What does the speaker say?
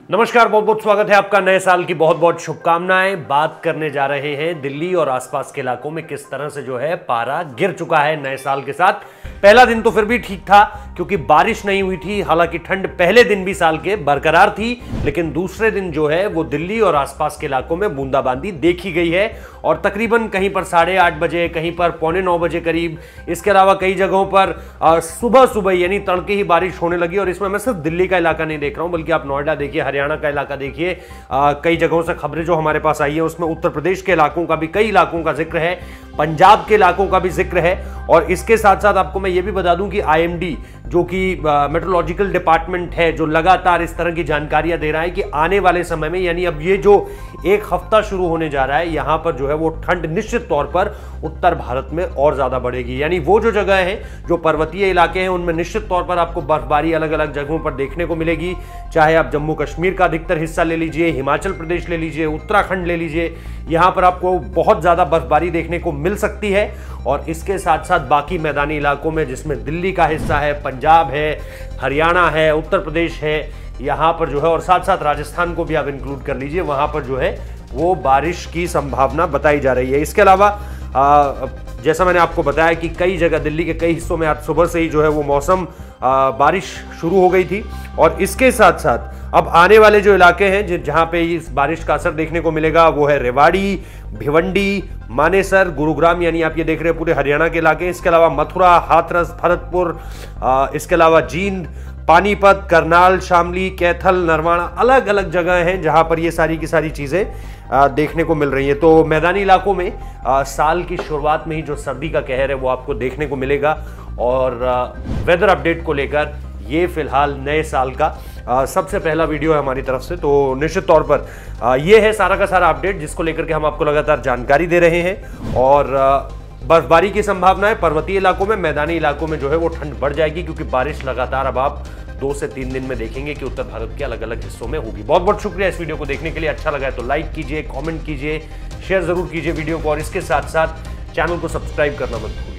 नमस्कार, बहुत बहुत स्वागत है आपका। नए साल की बहुत बहुत शुभकामनाएं। बात करने जा रहे हैं दिल्ली और आसपास के इलाकों में किस तरह से जो है पारा गिर चुका है नए साल के साथ। पहला दिन तो फिर भी ठीक था क्योंकि बारिश नहीं हुई थी, हालांकि ठंड पहले दिन भी साल के बरकरार थी, लेकिन दूसरे दिन जो है वो दिल्ली और आसपास के इलाकों में बूंदाबांदी देखी गई है और तकरीबन कहीं पर 8:30 बजे, कहीं पर 8:45 बजे करीब, इसके अलावा कई जगहों पर सुबह सुबह यानी तड़के ही बारिश होने लगी। और इसमें मैं सिर्फ दिल्ली का इलाका नहीं देख रहा हूं, बल्कि आप नोएडा देखिए, हरियाणा का इलाका देखिए, कई जगहों से खबरें जो हमारे पास आई है उसमें उत्तर प्रदेश के इलाकों का भी, कई इलाकों का जिक्र है, पंजाब के इलाकों का भी जिक्र है। और इसके साथ साथ आपको मैं ये भी बता दूं कि आईएमडी जो कि मेट्रोलॉजिकल डिपार्टमेंट है, जो लगातार इस तरह की जानकारियां दे रहा है कि आने वाले समय में, यानी अब ये जो एक हफ्ता शुरू होने जा रहा है, यहां पर जो है वो ठंड निश्चित तौर पर उत्तर भारत में और ज्यादा बढ़ेगी। यानी वो जो जगह है, जो पर्वतीय इलाके हैं, उनमें निश्चित तौर पर आपको बर्फबारी अलग अलग जगहों पर देखने को मिलेगी। चाहे आप जम्मू कश्मीर का अधिकतर हिस्सा ले लीजिए, हिमाचल प्रदेश ले लीजिए, उत्तराखंड ले लीजिए, यहां पर आपको बहुत ज्यादा बर्फबारी देखने को मिल सकती है। और इसके साथ साथ बाकी मैदानी इलाकों में, जिसमें दिल्ली का हिस्सा है, पंजाब है, हरियाणा है, उत्तर प्रदेश है, यहां पर जो है, और साथ साथ राजस्थान को भी आप इंक्लूड कर लीजिए, वहां पर जो है वो बारिश की संभावना बताई जा रही है। इसके अलावा जैसा मैंने आपको बताया कि कई जगह दिल्ली के कई हिस्सों में आज सुबह से ही जो है वो मौसम बारिश शुरू हो गई थी। और इसके साथ साथ अब आने वाले जो इलाके हैं जहां पे इस बारिश का असर देखने को मिलेगा, वो है रेवाड़ी, भिवंडी, मानेसर, गुरुग्राम, यानी आप ये देख रहे हैं पूरे हरियाणा के इलाके। इसके अलावा मथुरा, हाथरस, भरतपुर, इसके अलावा जींद, पानीपत, करनाल, शामली, कैथल, नरवाना, अलग अलग जगह हैं जहां पर ये सारी की सारी चीजें देखने को मिल रही है। तो मैदानी इलाकों में साल की शुरुआत में ही जो सर्दी का कहर है वो आपको देखने को मिलेगा। और वेदर अपडेट को लेकर ये फिलहाल नए साल का सबसे पहला वीडियो है हमारी तरफ से। तो निश्चित तौर पर ये है सारा का सारा अपडेट जिसको लेकर के हम आपको लगातार जानकारी दे रहे हैं। और बर्फबारी की संभावना है पर्वतीय इलाकों में, मैदानी इलाकों में जो है वो ठंड बढ़ जाएगी क्योंकि बारिश लगातार अब आप 2 से 3 दिन में देखेंगे कि उत्तर भारत के अलग अलग हिस्सों में होगी। बहुत बहुत शुक्रिया इस वीडियो को देखने के लिए। अच्छा लगा है तो लाइक कीजिए, कमेंट कीजिए, शेयर जरूर कीजिए वीडियो को, और इसके साथ साथ चैनल को सब्सक्राइब करना मत भूलिए।